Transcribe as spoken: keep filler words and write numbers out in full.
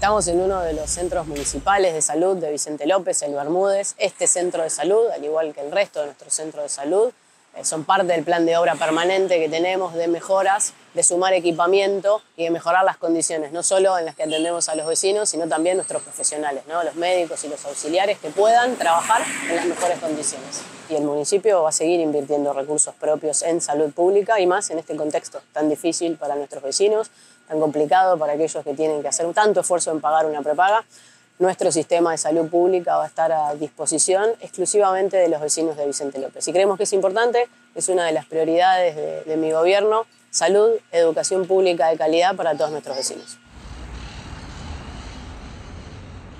Estamos en uno de los centros municipales de salud de Vicente López, el Bermúdez. Este centro de salud, al igual que el resto de nuestros centros de salud, eh, son parte del plan de obra permanente que tenemos de mejoras, de sumar equipamiento y de mejorar las condiciones, no solo en las que atendemos a los vecinos, sino también nuestros profesionales, ¿no? Los médicos y los auxiliares que puedan trabajar en las mejores condiciones. Y el municipio va a seguir invirtiendo recursos propios en salud pública y más en este contexto tan difícil para nuestros vecinos, tan complicado para aquellos que tienen que hacer tanto esfuerzo en pagar una prepaga. Nuestro sistema de salud pública va a estar a disposición exclusivamente de los vecinos de Vicente López. Y creemos que es importante, es una de las prioridades de, de mi gobierno, salud, educación pública de calidad para todos nuestros vecinos.